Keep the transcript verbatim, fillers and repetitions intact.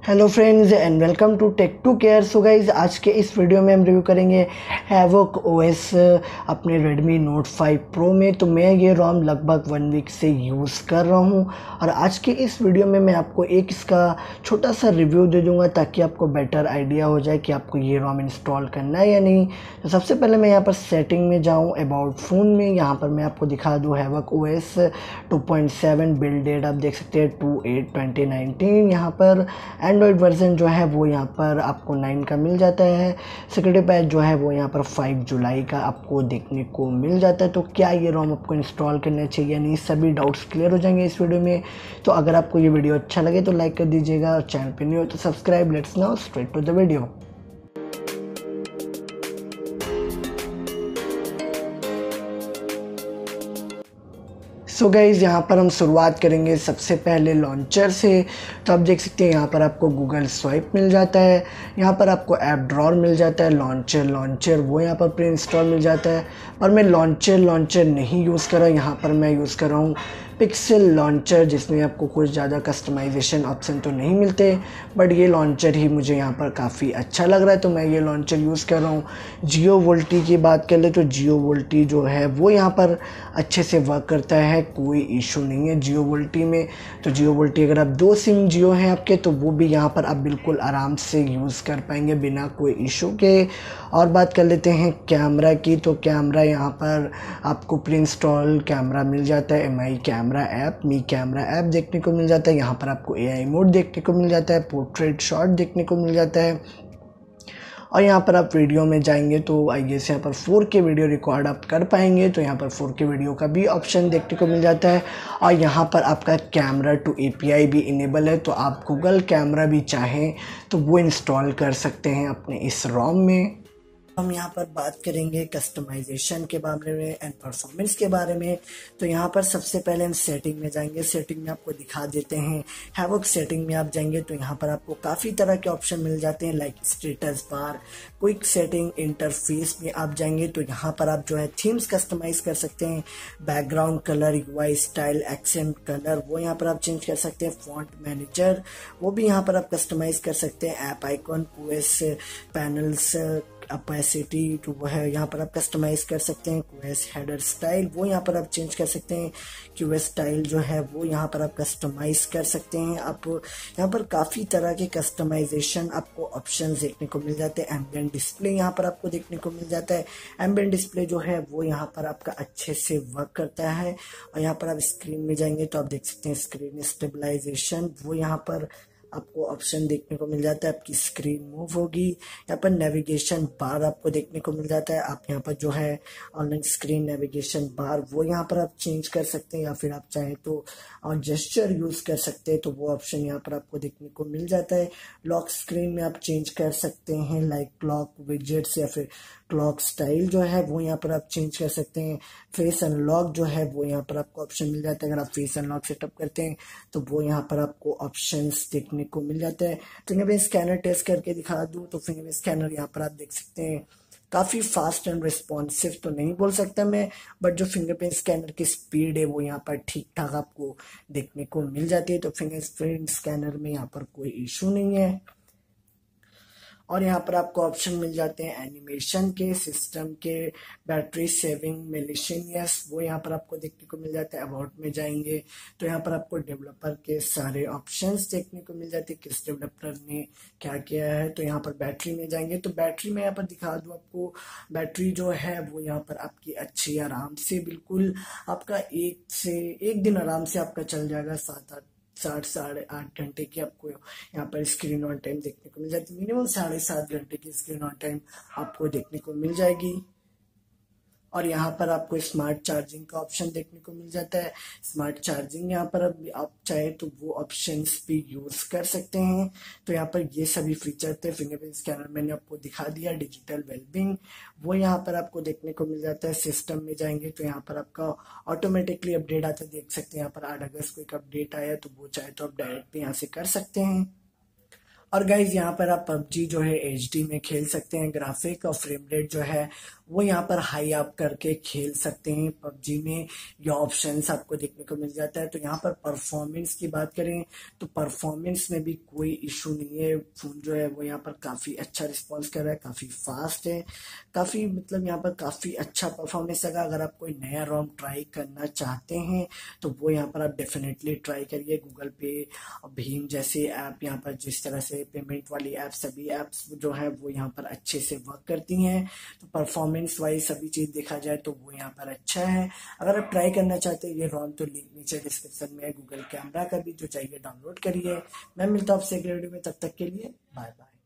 Hello friends and welcome to tech to care. So guys आज के इस video में हम रिव्यू करेंगे हैवोक ओएस अपने Redmi Note फाइव Pro में। तो मैं ये रोम लगभग वन वीक से यूज़ कर रहा हूँ और आज के इस वीडियो में मैं आपको एक इसका छोटा सा रिव्यू दे दूँगा ताकि आपको बेटर आइडिया हो जाए कि आपको ये रोम इंस्टॉल करना है या नहीं। तो सबसे पहले मैं यहाँ पर सेटिंग में जाऊँ, अबाउट फ़ोन में यहाँ पर मैं आपको दिखा दूँ Havoc OS two point seven build date आप देख सकते हैं टू एट ट्वेंटी नाइनटीन। यहाँ पर एंड्रॉयड वर्जन जो है वो यहाँ पर आपको नाइन का मिल जाता है। सिक्योरिटी पैच जो है वो यहाँ पर फाइव जुलाई का आपको देखने को मिल जाता है। तो क्या ये रोम आपको इंस्टॉल करना चाहिए या नहीं, सभी डाउट्स क्लियर हो जाएंगे इस वीडियो में। तो अगर आपको ये वीडियो अच्छा लगे तो लाइक कर दीजिएगा और चैनल पे न्यू हो तो subscribe. Let's now straight to the video. So guys यहाँ पर हम शुरुआत करेंगे सबसे पहले लॉन्चर से। तो आप देख सकते हैं यहाँ पर आपको गूगल स्वाइप मिल जाता है, यहाँ पर आपको ऐप ड्रॉर मिल जाता है, लॉन्चर लॉन्चर वो यहाँ पर प्री इंस्टॉल मिल जाता है। और मैं लॉन्चर लॉन्चर नहीं यूज़ कर रहा हूँ, यहाँ पर मैं यूज़ कर रहा हूँ पिक्सल लॉन्चर, जिसमें आपको कुछ ज़्यादा कस्टमाइजेशन ऑप्शन तो नहीं मिलते, बट ये लॉन्चर ही मुझे यहाँ पर काफ़ी अच्छा लग रहा है तो मैं ये लॉन्चर यूज़ कर रहा हूँ। जियो वोल्टी की बात कर ले तो जियो वोल्टी जो है वो यहाँ पर अच्छे से वर्क करता है, कोई इशू नहीं है जियो वोल्टी में। तो जियो वोल्टी अगर आप दो सिम जियो हैं आपके तो वो भी यहाँ पर आप बिल्कुल आराम से यूज़ कर पाएंगे बिना कोई इशू के। और बात कर लेते हैं कैमरा की, तो कैमरा यहाँ पर आपको प्री इंस्टॉल कैमरा मिल जाता है, M I camera app, Mi camera app देखने को मिल जाता है। यहाँ पर आपको ए आई मोड देखने को मिल जाता है, पोर्ट्रेट शॉट देखने को मिल जाता है। और यहाँ पर आप वीडियो में जाएंगे तो आई गेस यहाँ पर फोर के वीडियो रिकॉर्ड आप कर पाएंगे, तो यहाँ पर फोर के वीडियो का भी ऑप्शन देखने को मिल जाता है। और यहाँ पर आपका camera two A P I भी इनेबल है, तो आप गूगल कैमरा भी चाहें तो वो इंस्टॉल कर सकते हैं अपने इस रोम में। हम यहाँ पर बात करेंगे कस्टमाइजेशन के बारे में एंड परफॉर्मेंस के बारे में। तो यहाँ पर सबसे पहले हम सेटिंग में जाएंगे, सेटिंग में आपको दिखा देते हैं। हैवोक सेटिंग में आप जाएंगे तो यहाँ पर आपको काफ़ी तरह के ऑप्शन मिल जाते हैं, like status bar, quick setting, interface में आप जाएंगे तो यहाँ पर आप जो है थीम्स कस्टमाइज कर सकते हैं, background colour, U I style, accent colour वो यहाँ पर आप चेंज कर सकते हैं, फॉन्ट मैनेजर वो भी यहाँ पर आप कस्टमाइज कर सकते हैं, app icon, QS panels, opacity तो वो है यहाँ पर आप कस्टमाइज कर सकते हैं, क्यूएस हेडर स्टाइल वो यहाँ पर आप चेंज कर सकते हैं, क्यूएस स्टाइल जो है वो यहाँ पर आप कस्टमाइज कर सकते हैं। आप यहाँ पर काफ़ी तरह के कस्टमाइजेशन आपको ऑप्शंस देखने को मिल जाते हैं। एम्बिएंट डिस्प्ले यहाँ पर आपको देखने को मिल जाता है, एम्बिएंट डिस्प्ले जो है वो यहाँ पर आपका अच्छे से वर्क करता है। और यहाँ पर आप स्क्रीन में जाएंगे तो आप देख सकते हैं स्क्रीन स्टेबलाइजेशन वो यहाँ पर आपको ऑप्शन देखने को मिल जाता है, आपकी स्क्रीन मूव होगी। यहाँ पर नेविगेशन बार आपको देखने को मिल जाता है, आप यहाँ पर जो है ऑनलाइन स्क्रीन नेविगेशन बार वो यहाँ पर आप चेंज कर सकते हैं, या फिर आप चाहें तो और जेस्चर यूज़ कर सकते हैं तो वो ऑप्शन यहाँ पर आपको देखने को मिल जाता है। लॉक स्क्रीन में आप चेंज कर सकते हैं, लाइक क्लॉक विजेट्स या फिर क्लॉक स्टाइल जो है वो यहाँ पर आप चेंज कर सकते हैं। फेस अनलॉक जो है वो यहाँ पर आपको ऑप्शन मिल जाता है, अगर आप फेस अनलॉक सेटअप करते हैं तो वो यहाँ पर आपको ऑप्शंस देखने को मिल जाता है। फिंगरप्रिंट स्कैनर टेस्ट करके दिखा दूँ तो फिंगरप्रिंट स्कैनर यहाँ पर आप देख सकते हैं काफ़ी फास्ट एंड रिस्पॉन्सिव तो नहीं बोल सकता मैं, बट जो फिंगरप्रिंट स्कैनर की स्पीड है वो यहाँ पर ठीक ठाक आपको देखने को मिल जाती है। तो फिंगरप्रिंट स्कैनर में यहाँ पर कोई इशू नहीं है। और यहाँ पर आपको ऑप्शन मिल जाते हैं एनिमेशन के, सिस्टम के, बैटरी सेविंग, मिलीशियस वो यहाँ पर आपको देखने को मिल जाता है। अबाउट में जाएंगे तो यहाँ पर आपको डेवलपर के सारे ऑप्शंस देखने को मिल जाते हैं, किस डेवलपर ने क्या किया है। तो यहाँ पर बैटरी में जाएंगे तो बैटरी में यहाँ पर दिखा दूँ आपको, बैटरी जो है वो यहाँ पर आपकी अच्छी आराम से बिल्कुल आपका एक से एक दिन आराम से आपका चल जाएगा, सात आठ साठ साढ़े आठ घंटे की आपको यहाँ पर स्क्रीन ऑन टाइम देखने को मिल जाती है। मिनिमम साढ़े सात घंटे की स्क्रीन ऑन टाइम आपको देखने को मिल जाएगी। और यहाँ पर आपको स्मार्ट चार्जिंग का ऑप्शन देखने को मिल जाता है, स्मार्ट चार्जिंग यहाँ पर अब आप चाहे तो वो ऑप्शंस भी यूज कर सकते हैं। तो यहाँ पर ये सभी फीचर थे। फिंगरप्रिंट स्कैनर मैंने आपको दिखा दिया, डिजिटल वेलबिंग वो यहाँ पर आपको देखने को मिल जाता है। सिस्टम में जाएंगे तो यहाँ पर आपका ऑटोमेटिकली अपडेट आता है, देख सकते हैं यहाँ पर आठ अगस्त को एक अपडेट आया तो वो चाहे तो आप डायरेक्ट भी यहाँ से कर सकते हैं। और गाइज यहाँ पर आप पबजी जो है एच डी में खेल सकते हैं, ग्राफिक और फ्रेम रेट जो है वो यहाँ पर हाई अप करके खेल सकते हैं पबजी में। ये ऑप्शंस आपको देखने को मिल जाता है। तो यहाँ पर परफॉर्मेंस की बात करें तो परफॉर्मेंस में भी कोई इशू नहीं है। फ़ोन जो है वो यहाँ पर काफ़ी अच्छा रिस्पॉन्स कर रहा है, काफ़ी फास्ट है, काफ़ी मतलब यहाँ पर काफ़ी अच्छा परफॉर्मेंस लगा। अगर आप कोई नया रोम ट्राई करना चाहते हैं तो वो यहाँ पर आप डेफिनेटली ट्राई करिए। गूगल पे और भीम जैसे ऐप यहाँ पर जिस तरह से पेमेंट वाली ऐप, सभी ऐप्स जो है वो यहाँ पर अच्छे से वर्क करती हैं। तो परफॉर्मेंस वाइज सभी चीज़ देखा जाए तो वो यहाँ पर अच्छा है। अगर आप ट्राई करना चाहते हैं ये रोम तो लिंक नीचे डिस्क्रिप्शन में है। गूगल कैमरा का भी जो चाहिए डाउनलोड करिए। मैं मिलता हूँ आपसे अगले वीडियो में, तब तक के लिए बाय बाय।